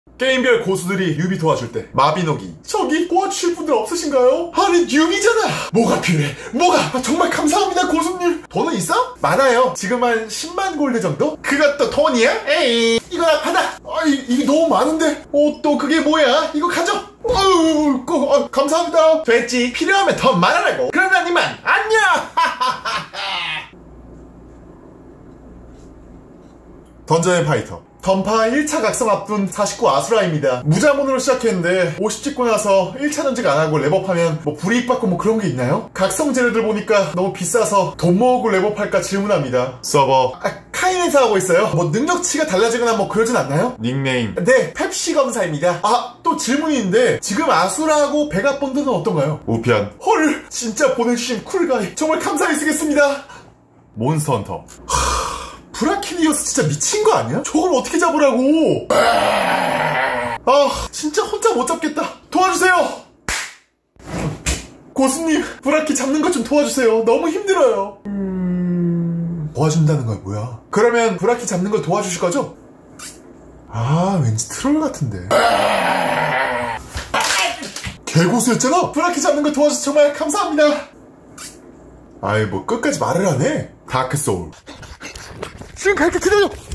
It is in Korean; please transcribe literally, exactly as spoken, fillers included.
게임별 고수들이 뉴비 도와줄 때 마비노기 저기 도와주실 분들 없으신가요? 아니 뉴비잖아. 뭐가 필요해? 뭐가? 아, 정말 감사합니다 고수님. 돈은 있어? 많아요. 지금 한 십만 골드 정도? 그것도 돈이야? 에이 이거나 받아. 아 이, 이게 너무 많은데. 어 또 그게 뭐야? 이거 가져. 어우 어, 감사합니다. 됐지. 필요하면 더 말하라고. 그러나 이만 안녕. 던전의 파이터 던파 일 차 각성 앞둔 사십구 아수라입니다. 무자본으로 시작했는데 오십 찍고 나서 일 차 전직 안하고 랩업하면 뭐 불이익 받고 뭐 그런게 있나요? 각성 재료들 보니까 너무 비싸서 돈 모으고 랩업할까 질문합니다. 서버 아, 카인에서 하고 있어요. 뭐 능력치가 달라지거나 뭐 그러진 않나요? 닉네임 네 펩시 검사입니다. 아 또 질문이 있는데 지금 아수라하고 베가본드는 어떤가요? 우편 헐 진짜 보내주신 쿨가이 정말 감사히 쓰겠습니다. 몬스터 헌터 브라키니어스 진짜 미친 거 아니야? 저걸 어떻게 잡으라고? 아 진짜 혼자 못 잡겠다. 도와주세요. 고수님 브라키 잡는 것 좀 도와주세요. 너무 힘들어요. 음... 도와준다는 거야 뭐야? 그러면 브라키 잡는 걸 도와주실 거죠? 아 왠지 트롤 같은데. 개고수였잖아. 브라키 잡는 걸 도와줘서 정말 감사합니다. 아이 뭐 끝까지 말을 하네. 다크소울 지금 갈게 기다려.